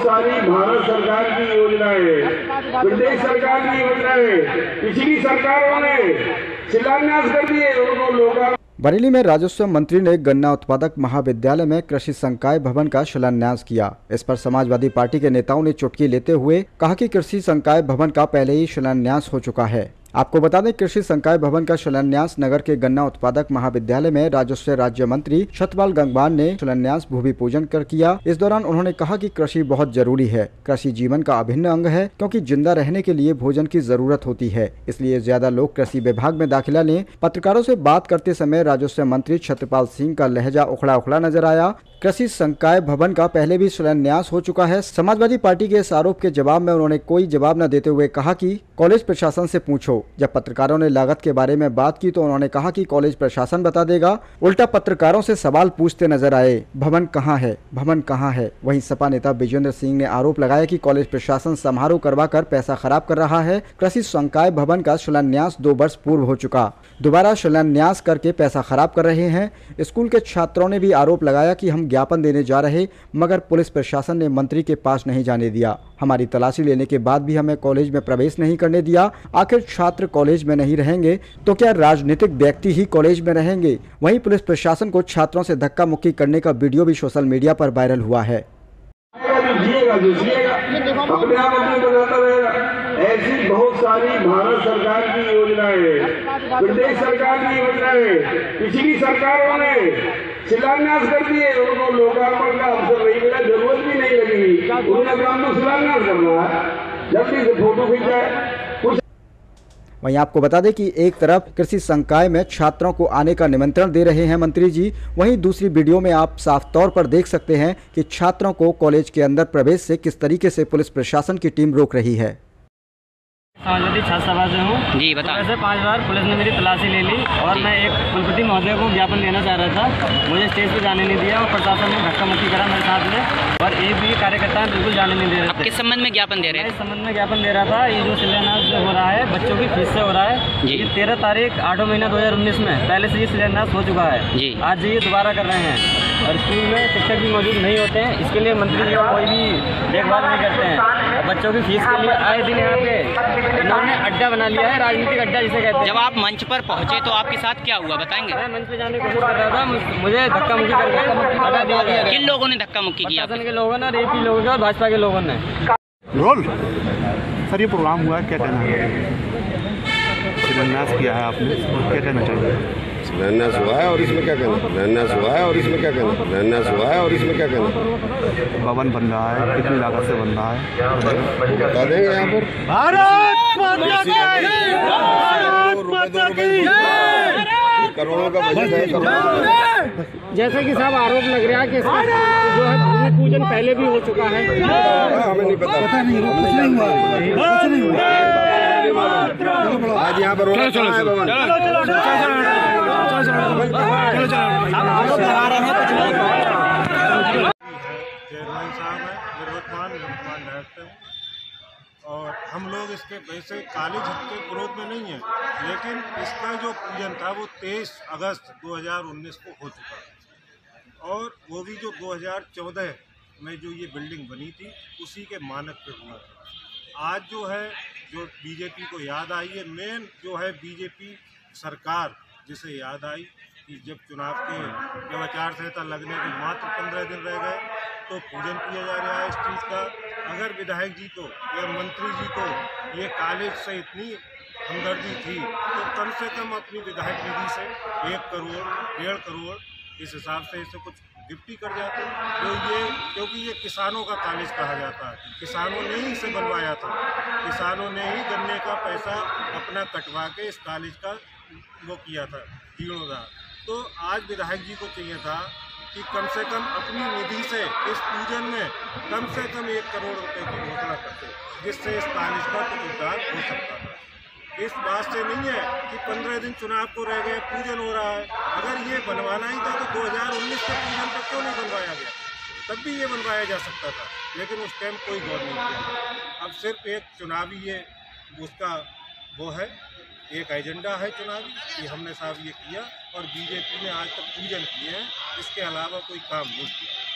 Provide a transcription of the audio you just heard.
सारी भारत सरकार की योजनाएं, प्रदेश सरकार की योजनाएं पिछली सरकारों ने शिलान्यास कर दिए, उनको लोग। बरेली में राजस्व मंत्री ने गन्ना उत्पादक महाविद्यालय में कृषि संकाय भवन का शिलान्यास किया। इस पर समाजवादी पार्टी के नेताओं ने चुटकी लेते हुए कहा कि कृषि संकाय भवन का पहले ही शिलान्यास हो चुका है। आपको बता दें, कृषि संकाय भवन का शिलान्यास नगर के गन्ना उत्पादक महाविद्यालय में राजस्व राज्य मंत्री सतपाल गंगवार ने शिलान्यास भूमि पूजन कर किया। इस दौरान उन्होंने कहा कि कृषि बहुत जरूरी है। कृषि जीवन का अभिन्न अंग है, क्योंकि जिंदा रहने के लिए भोजन की जरूरत होती है, इसलिए ज्यादा लोग कृषि विभाग में दाखिला लें। पत्रकारों से बात करते समय राजस्व मंत्री सतपाल सिंह का लहजा उखड़ा उखड़ा नजर आया। कृषि संकाय भवन का पहले भी शिलान्यास हो चुका है। समाजवादी पार्टी के इस आरोप के जवाब में उन्होंने कोई जवाब न देते हुए कहा कि कॉलेज प्रशासन से पूछो। जब पत्रकारों ने लागत के बारे में बात की तो उन्होंने कहा कि कॉलेज प्रशासन बता देगा। उल्टा पत्रकारों से सवाल पूछते नजर आए, भवन कहाँ है, भवन कहाँ है। वहीं सपा नेता विजेंद्र सिंह ने आरोप लगाया कि कॉलेज प्रशासन समारोह करवाकर पैसा खराब कर रहा है। कृषि संकाय भवन का शिलान्यास 2 वर्ष पूर्व हो चुका, दोबारा शिलान्यास करके पैसा खराब कर रहे हैं। स्कूल के छात्रों ने भी आरोप लगाया कि हम ज्ञापन देने जा रहे, मगर पुलिस प्रशासन ने मंत्री के पास नहीं जाने दिया। हमारी तलाशी लेने के बाद भी हमें कॉलेज में प्रवेश नहीं करने दिया। आखिर छात्र कॉलेज में नहीं रहेंगे तो क्या राजनीतिक व्यक्ति ही कॉलेज में रहेंगे। वहीं पुलिस प्रशासन को छात्रों से धक्का मुक्की करने का वीडियो भी सोशल मीडिया पर वायरल हुआ है। ऐसी बहुत सारी भारत सरकार की योजनाएं, प्रदेश सरकार की योजनाएं पिछली सरकारों ने शिलान्यास कर दिए, उनको लोकार्पण का अवसर नहीं मिला, जरूरत भी नहीं लगी। उनका काम तो शिलान्यास करना है, जल्दी से फोटो खींचाए। वहीं आपको बता दें कि एक तरफ कृषि संकाय में छात्रों को आने का निमंत्रण दे रहे हैं मंत्री जी, वहीं दूसरी वीडियो में आप साफ तौर पर देख सकते हैं कि छात्रों को कॉलेज के अंदर प्रवेश से किस तरीके से पुलिस प्रशासन की टीम रोक रही है। समाजवादी छात्र सभा से हूँ जी, बता। वैसे 5 बार पुलिस ने मेरी तलाशी ले ली और मैं एक कुलपति महोदय को ज्ञापन देना चाह रहा था। मुझे स्टेज पे जाने नहीं दिया और प्रशासन ने धक्का मुक्की करा मेरे साथ में, और एक भी कार्यकर्ता बिल्कुल जाने नहीं दे रहे थे। किस संबंध में ज्ञापन दे रहे हैं? इस संबंध में ज्ञापन दे रहा था, ये जो शिलान्यास हो रहा है बच्चों की फीस से हो रहा है। ये 13 तारीख 8 महीना 2019 में पहले से ये शिलान्यास हो चुका है। आज ये दोबारा कर रहे हैं और स्कूल में शिक्षक भी मौजूद नहीं होते हैं, इसके लिए मंत्री जी कोई भी देखभाल नहीं करते हैं। बच्चों की फीस के लिए आए दिन यहाँ पे इन्होंने अड्डा बना लिया है, राजनीतिक अड्डा जिसे कहते हैं। जब आप मंच पर पहुंचे तो आपके साथ क्या हुआ, बताएंगे? मैं मंच पे जाने की कोशिश कर रहा था, मुझे धक्का मुक्की करके हटा दिया गया। किन लोगों ने धक्का मुक्की किया? प्रशासन के लोगों ने, एपी लोगों ने और भाजपा के लोगों ने। रोल सर, ये प्रोग्राम हुआ है, क्या कहना है? शिलान्यास किया है आपने, क्या कहना चाहिए? शिलान्यास हुआ है और इसमें क्या कहना? शिलान्यास हुआ है और इसमें क्या कहना? शिलान्यास हुआ है और इसमें क्या कहना? भवन बन रहा है, कितनी लागत से बन रहा है बता देंगे यहाँ पर। करोड़ों का बजट है। जैसे कि साहब आरोप लग रहा है कि जो है भूमि पूजन पहले भी हो चुका है। हमें नहीं पता, आज यहाँ पर चेयरमैन साहब है, निर्वर्तमान डायरेक्टर, और हम लोग इसके वैसे कॉलेज के विरोध में नहीं है, लेकिन इसका जो पूजन था वो 23 अगस्त 2019 को हो चुका है, और वो भी जो 2014 में जो ये बिल्डिंग बनी थी उसी के मानक पे हुआ था। आज जो है जो बीजेपी को याद आई है, मेन जो है बीजेपी सरकार जिसे याद आई कि जब चुनाव के जब आचार संहिता लगने के मात्र 15 दिन रह गए तो पूजन किया जा रहा है इस चीज़ का। अगर विधायक जी को या मंत्री जी को ये कॉलेज से इतनी हमदर्दी थी तो कम से कम अपनी विधायक निधि से 1 करोड़ 1.5 करोड़ इस हिसाब से इसे कुछ गिफ्ट ही कर जाते। तो ये क्योंकि ये किसानों का कॉलेज कहा जाता है, किसानों ने ही इसे बनवाया था, किसानों ने ही गन्ने का पैसा अपना कटवा के इस कॉलेज का वो किया था जीर्णोद्धार। तो आज विधायक जी को चाहिए था कि कम से कम अपनी निधि से इस पूजन में कम से कम 1 करोड़ रुपए की घोषणा करते, जिससे इस कॉलेज का कुछ उद्धार हो सकता था। इस बात से नहीं है कि 15 दिन चुनाव को रह गए, पूजन हो रहा है। अगर ये बनवाना ही था तो 2019 के पूजन पर क्यों नहीं बनवाया गया? तब भी ये बनवाया जा सकता था, लेकिन उस टाइम कोई गौर नहीं किया। अब सिर्फ एक चुनावी ये उसका वो है, एक एजेंडा है चुनावी कि हमने साहब ये किया, और बीजेपी ने आज तक पूजन किए हैं, इसके अलावा कोई काम नहीं किया।